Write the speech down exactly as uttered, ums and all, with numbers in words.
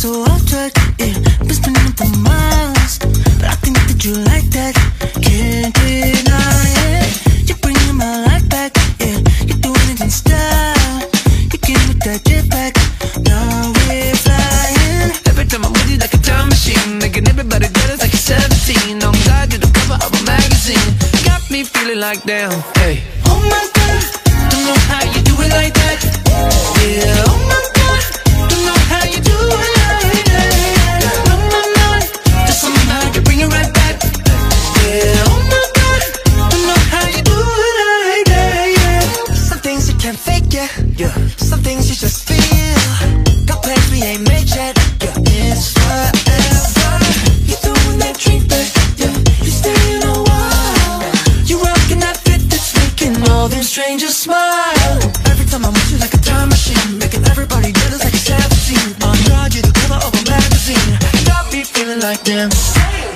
so off track, yeah. Been spinning up for miles, but I think that you like that. Can't deny it. You're bringing my life back, yeah. You're doing it in style. You came with that jetpack. Now we're flying. Every time I'm with you like a time machine, making everybody jealous like you're seventeen. On God, you're the cover of a magazine. Got me feeling like damn, hey. Oh my God, don't know how you do it like that. Yeah, oh my God, don't know how you do it like that. Oh my God, just somehow you bring it right back. Yeah, oh my God, don't know how you do it like that. Yeah. Some things you can't fake, yeah. Yeah. Some things you just feel. Got plans we ain't made yet. Yeah, it's forever. You throwing that drink back. Yeah, you staying a while. You rocking that fit that's making all them strangers smile. Every time I'm with you like a time machine, making everybody jealous like a seventeen. On God, you're the cover of a magazine. Got me feeling like them.